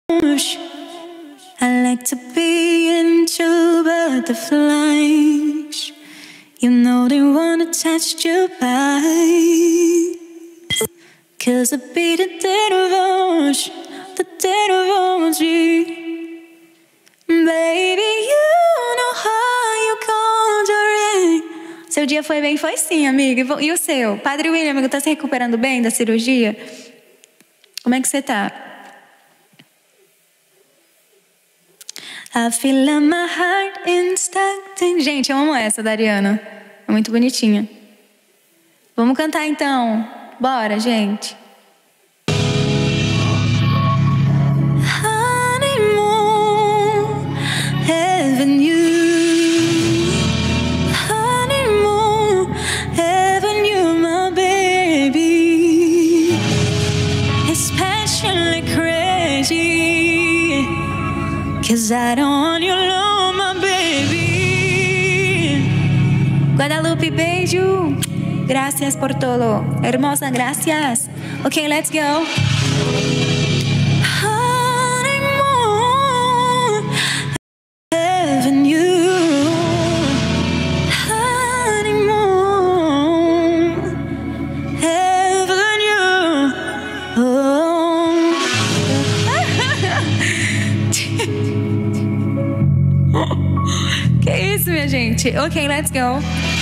I like to be into butterflies. You know they wanna touch your body. 'Cause I beat the dead of us, the dead of us. Baby, you know how you conjuring. Seu dia foi bem? Foi sim, amiga. E o seu? Padre William, amigo, tá se recuperando bem da cirurgia? Como é que você tá? I feel my heart instant. Gente, eu amo essa da Ariana. É muito bonitinha. Vamos cantar então. Bora, gente. Honeymoon Avenue, Honeymoon Avenue, my baby. Especially crazy, 'cause I don't want you alone, my baby. Guadalupe, beijo. Gracias por todo. Hermosa, gracias. Okay, let's go. Honeymoon Avenue, Honeymoon Avenue. Oh. Que isso, minha gente? Okay, let's go.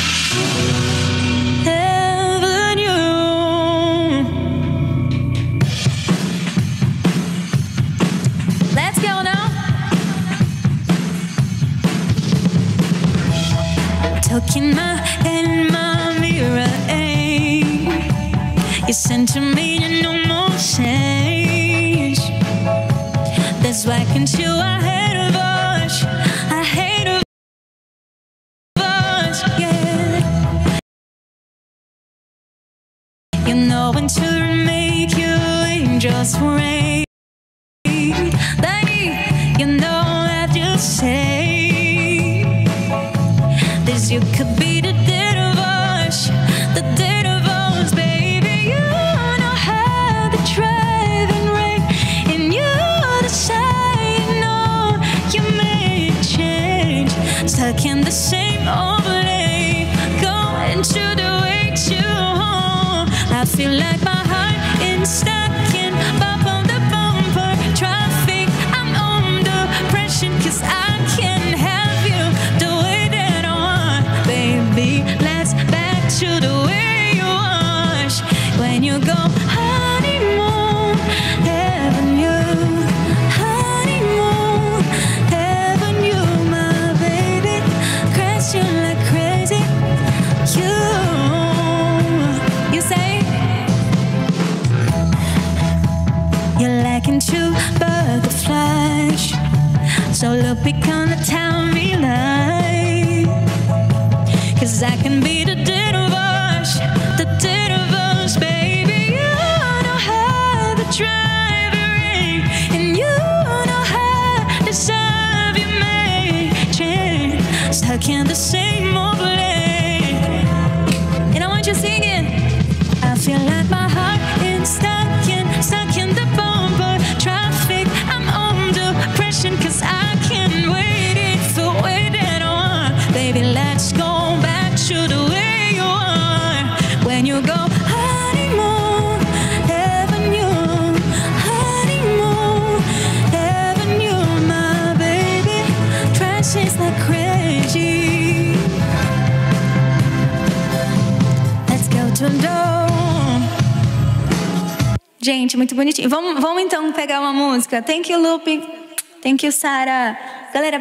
Looking in my mirror, you sent to me no more change. That's why can't you ahead of us, ahead of us, yeah. You know when to make you angels rain. Daddy, you know that you say you could be the dead of us, the dead of us, baby. You know how the driving rain, and you decide, you know, you may change. Stuck in the same old lane, going to the way to home. I feel like my heart is stuck in bumper the bumper traffic. I'm under pressure 'cause I can't have you the way that I want. Baby, let's back to the way you was when you go honeymoon avenue, honeymoon avenue, my baby, crashing like crazy. You say you're like into butterflies, so look, we gonna tell me lies. 'Cause I can be the dead of us, the dead of us, baby. You know how to drive a ring, and you know how to serve you may change. Stuck in the same old lane, and I want you singing. I feel like my heart is stuck in the bumper traffic. I'm under pressure 'cause I can't wait it for way that on. Baby, let's go back to the way you are when you go honeymoon avenue, honeymoon avenue, my baby, crashes like crazy. Let's go to the door. Gente, muito bonitinho. Vamos então pegar uma música. Thank you, Lupe. Thank you, Sara. Galera,